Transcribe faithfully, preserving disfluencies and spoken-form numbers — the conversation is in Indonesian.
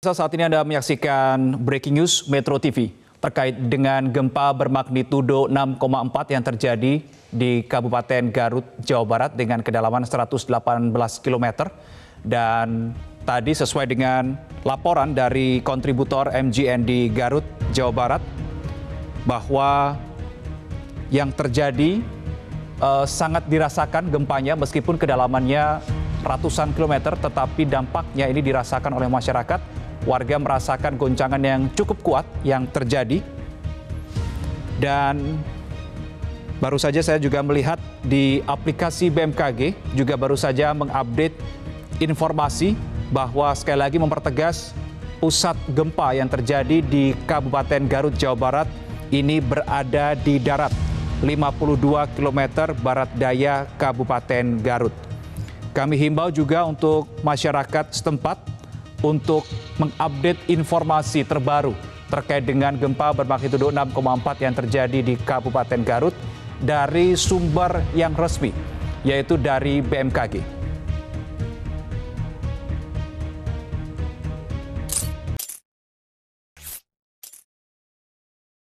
Saat ini Anda menyaksikan Breaking News Metro T V terkait dengan gempa bermagnitudo enam koma empat yang terjadi di Kabupaten Garut, Jawa Barat dengan kedalaman seratus delapan belas kilometer. Dan tadi sesuai dengan laporan dari kontributor M G N di Garut, Jawa Barat, bahwa yang terjadi eh, sangat dirasakan gempanya meskipun kedalamannya ratusan kilometer, tetapi dampaknya ini dirasakan oleh masyarakat. Warga merasakan goncangan yang cukup kuat yang terjadi. Dan baru saja saya juga melihat di aplikasi B M K G juga baru saja mengupdate informasi bahwa sekali lagi mempertegas pusat gempa yang terjadi di Kabupaten Garut, Jawa Barat ini berada di darat lima puluh dua kilometer barat daya Kabupaten Garut. Kami himbau juga untuk masyarakat setempat untuk mengupdate informasi terbaru terkait dengan gempa bermagnitudo enam koma empat yang terjadi di Kabupaten Garut dari sumber yang resmi, yaitu dari B M K G.